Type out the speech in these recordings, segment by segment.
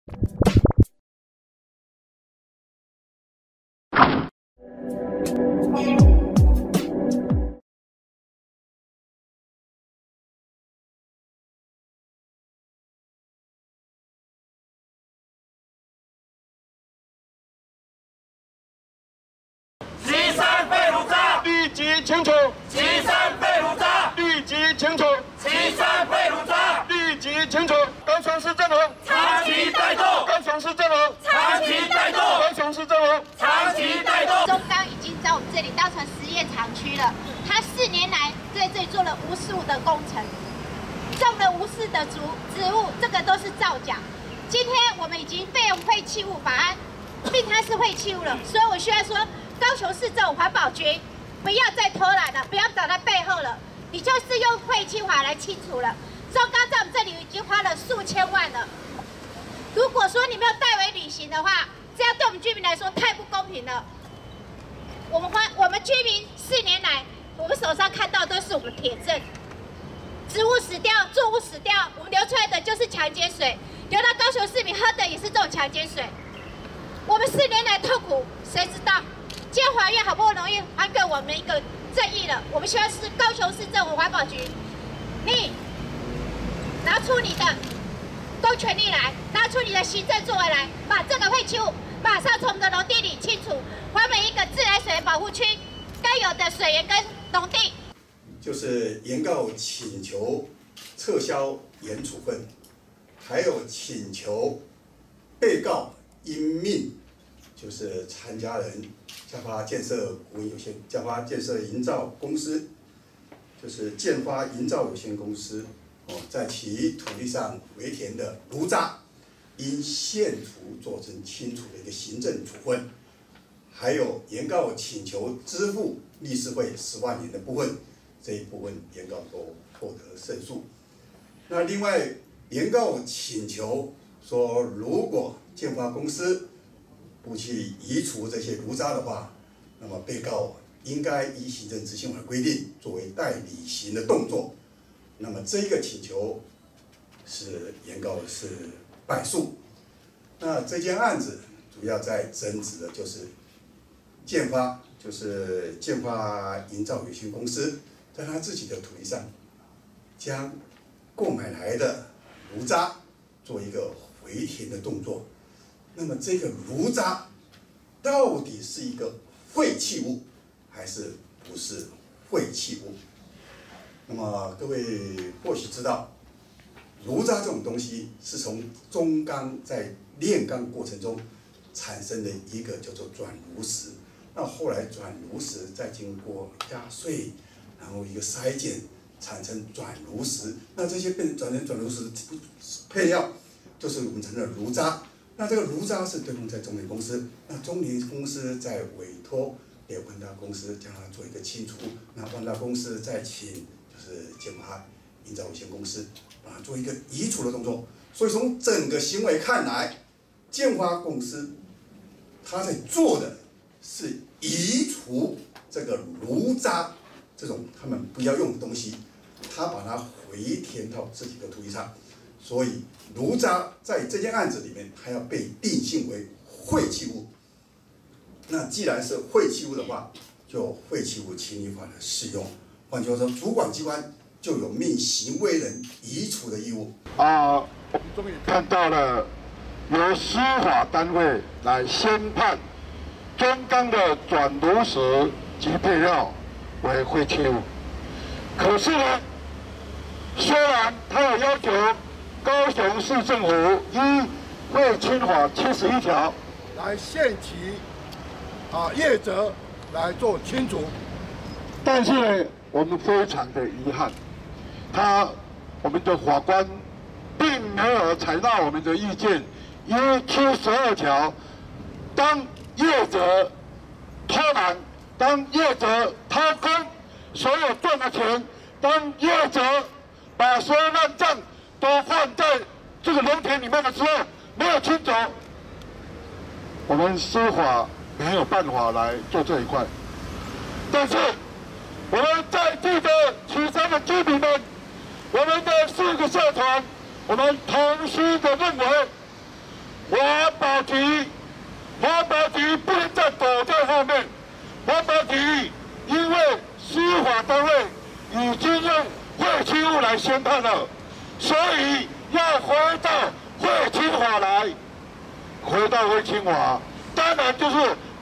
清除！齐山废炉渣！立即清除！齐山废炉渣！立即清除！高雄市政府长期怠惰！高雄市政府长期怠惰！高雄市政府长期怠惰！ 中钢已经在我们这里当成实验厂区了，他4年来在这里做了无数的工程，种了无数的植物，这个都是造假。今天我们已经废用废弃物法案，并它是废弃物了，所以我需要说，高雄市政府环保局。 不要再偷懒了，不要躲在背后了，你就是用废弃法来清除了。中钢在我们这里已经花了数千万了。如果说你没有代为履行的话，这样对我们居民来说太不公平了。我们居民4年来，我们手上看到都是我们铁证，植物死掉，作物死掉，我们流出来的就是强碱水，流到高雄市民喝的也是这种强碱水。我们4年来痛苦，谁知道？ 今天法院好不容易还给我们一个正义了，我们希望是高雄市政府环保局，你拿出你的公权力来，拿出你的行政作为来，把这个废弃物马上从我们的农地里清除，还每一个自来水保护区该有的水源跟农地。 就是原告请求撤销原处分，还有请求被告因命。 就是参加人嘉发建设股份有限、嘉发建设营造公司，就是建发营造有限公司在其土地上围填的炉渣，因限除做成清除的一个行政处分，还有原告请求支付律师费10万元的部分，这一部分原告都获得胜诉。那另外，原告请求说，如果建发公司 不去移除这些炉渣的话，那么被告应该依行政执行法规定作为代理行的动作。那么这个请求是原告是败诉。那这件案子主要在争执的就是建发营造有限公司在他自己的土地上将购买来的炉渣做一个回填的动作。 那么这个炉渣到底是一个废弃物，还是不是废弃物？那么各位或许知道，炉渣这种东西是从中钢在炼钢过程中产生的一个叫做转炉石。那后来转炉石再经过压碎，然后一个筛检，产生转炉石。那这些变转成转炉石配料，就是我们称的炉渣。 那这个炉渣是对方在中联公司，那中联公司在委托给万达公司将它做一个清除，那万达公司再请就是建发营造有限公司把它做一个移除的动作。所以从整个行为看来，建发公司他在做的是移除这个炉渣这种他们不要用的东西，他把它回填到自己的土地上。 所以，炉渣在这件案子里面，还要被定性为废弃物。那既然是废弃物的话，就有废弃物清理法的适用。换句话说，主管机关就有命行为人移除的义务。 我们终于看到了由司法单位来宣判中钢的转炉石及配料为废弃物。可是呢，虽然他有要求。 高雄市政府依《废清法》71条来限期业者来做清除，但是呢，我们非常的遗憾，我们的法官并没有采纳我们的意见，依72条，当业者偷懒，当业者掏空所有赚的钱，当业者把所有烂账 都放在这个农田里面的时候，没有清走，我们司法没有办法来做这一块。但是我们在地的岐山的居民们，我们的4个社团，我们同心的认为， 环保局不能再躲在后面。环保局因为司法单位已经用废弃物来宣判了，所以要回到废清法来。回到废清法，当然就是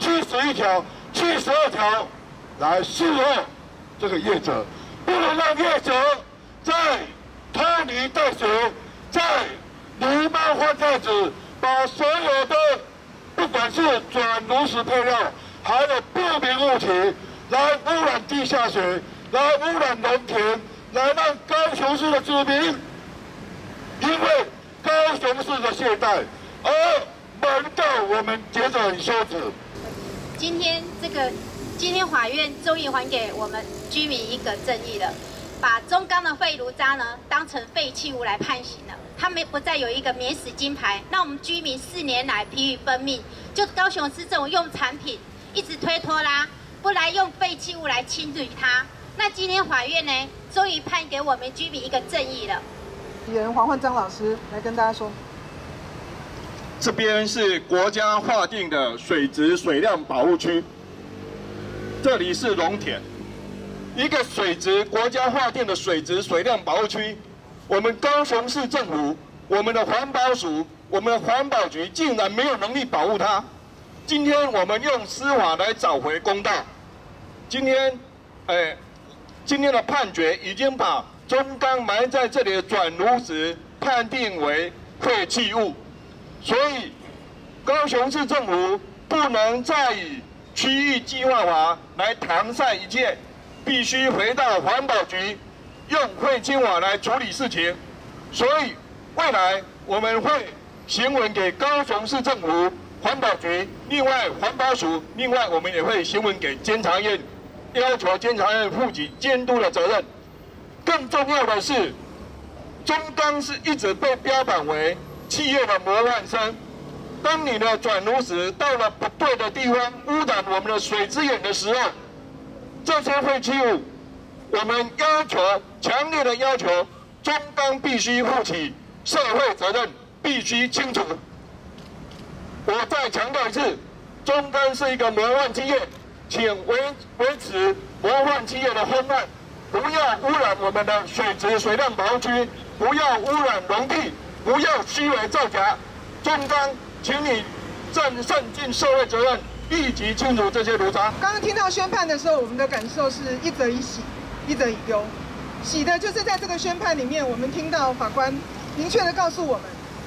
71条、72条来适合这个业者，不能让业者在拖泥带水，在狸猫换太子，把所有的不管是转炉石配料，还有不明物体来污染地下水，来污染农田，来让高雄市的居民因为高雄市的懈怠而蒙到我们节省休止。 今天法院终于还给我们居民一个正义了，把中钢的废炉渣呢当成废弃物来判刑了。他们不再有一个免死金牌，那我们居民4年来疲于奔命，就高雄市政府用产品一直推脱啦，不来用废弃物来清理它。那今天法院呢，终于判给我们居民一个正义了。 议员黄焕章老师来跟大家说， 这边是国家划定的水质水量保护区，这里是农田，一个水质国家划定的水质水量保护区。我们高雄市政府、我们的环保署、我们的环保局竟然没有能力保护它。今天我们用司法来找回公道。今天的判决已经把中钢埋在这里的转炉石判定为废弃物，所以高雄市政府不能再以区域计划法来搪塞一切，必须回到环保局。用废清法来处理事情，所以未来我们会行文给高雄市政府、环保局，另外环保署，另外我们也会行文给监察院，要求监察院负起监督的责任。更重要的是，中钢是一直被标榜为企业的模范生。当你的转炉石到了不对的地方，污染我们的水资源的时候，这些废弃物。我们强烈的要求，中钢必须负起社会责任，必须清除。我再强调一次，中钢是一个模范企业，请维持模范企业的风范，不要污染我们的水质水量保护区，不要污染农地，不要虚伪造假。中钢，请你善尽社会责任，立即清除这些炉渣。 刚刚听到宣判的时候，我们的感受是一则以喜，一则以忧。喜的就是在这个宣判里面，我们听到法官明确的告诉我们，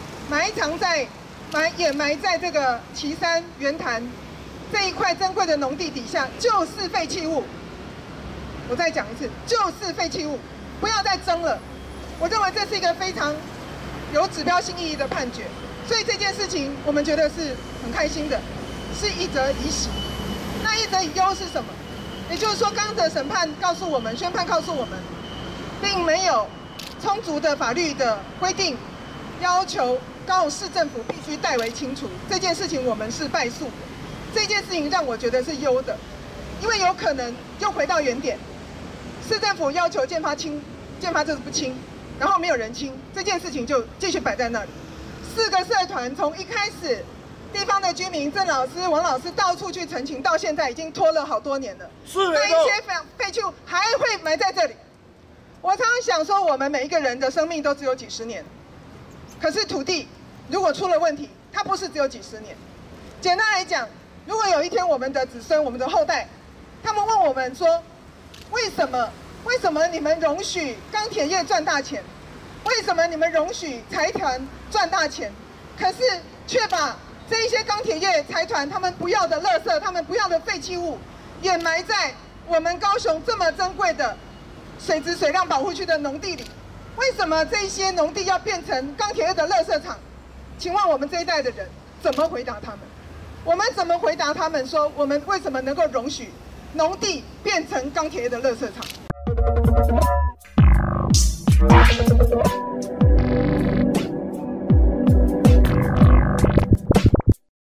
掩埋在这个旗山圆潭这一块珍贵的农地底下，就是废弃物。我再讲一次，就是废弃物，不要再争了。我认为这是一个非常有指标性意义的判决，所以这件事情我们觉得是很开心的，是一则以喜。那一则以忧是什么？也就是说，刚的审判告诉我们，宣判告诉我们，并没有充足的法律的规定，要求高雄市政府必须代为清除这件事情，我们是败诉的。这件事情让我觉得是忧的，因为有可能又回到原点，市政府要求建发清，建发就是不清，然后没有人清，这件事情就继续摆在那里。4个社团从一开始。地方的居民郑老师、王老师到处去陈情，到现在已经拖了好多年了。那一些废弃物还会埋在这里。我常常想说，我们每一个人的生命都只有几十年，可是土地如果出了问题，它不是只有几十年。简单来讲，如果有一天我们的子孙、我们的后代，他们问我们说，为什么你们容许钢铁业赚大钱？为什么你们容许财团赚大钱？可是却把这一些钢铁业财团他们不要的垃圾，他们不要的废弃物，掩埋在我们高雄这么珍贵的水质水量保护区的农地里。为什么这些农地要变成钢铁业的垃圾场？请问我们这一代的人怎么回答他们？我们怎么回答他们说，我们为什么能够容许农地变成钢铁业的垃圾场？